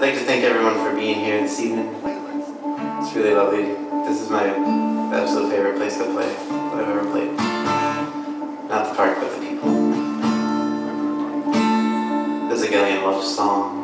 like to thank everyone for being here this evening. It's really lovely. This is my absolute favorite place to play that I've ever played. Not the park, but the people. This is a Gillian Welch song.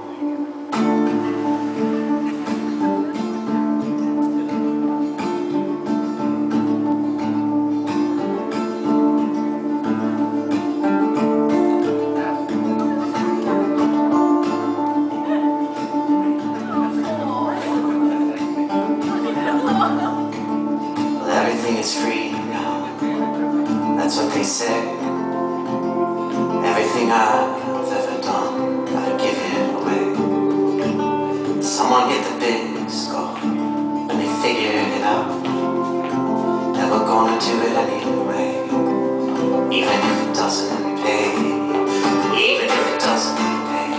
Everything is free now, that's what they say. Everything I've ever done, gotta give it away. Someone hit the big score, and they figured it out. Never gonna do it anyway, even if it doesn't pay. Even if it doesn't pay.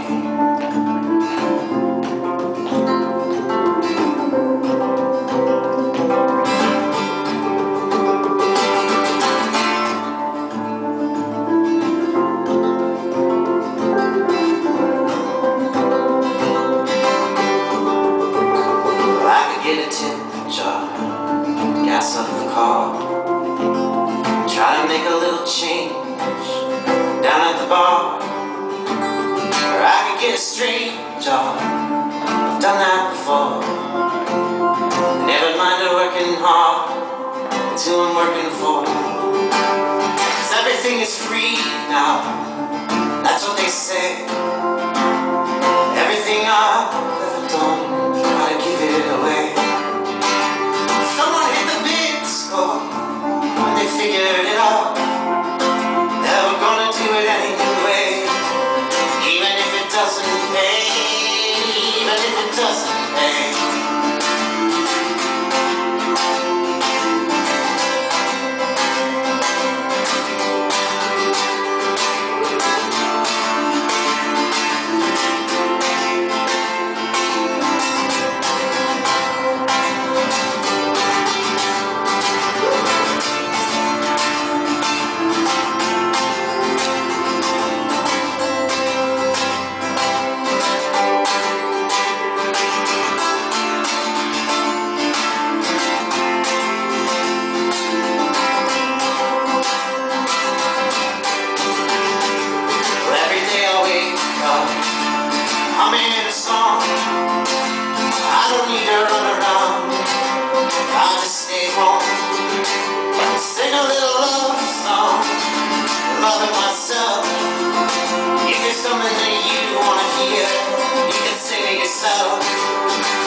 Gas up the car, try to make a little change down at the bar. Or I could get a strange job, I've done that before. Never mind working hard, it's who I'm working for. 'Cause everything is free now, that's what they say. Everything I've ever done, gotta give it away. When they figured it out, never gonna do it anyway, even if it doesn't pay, even if it doesn't pay. I'm in a song, I don't need to run around, I just stay home, sing a little love song, loving myself. If there's something that you want to hear, you can sing it yourself.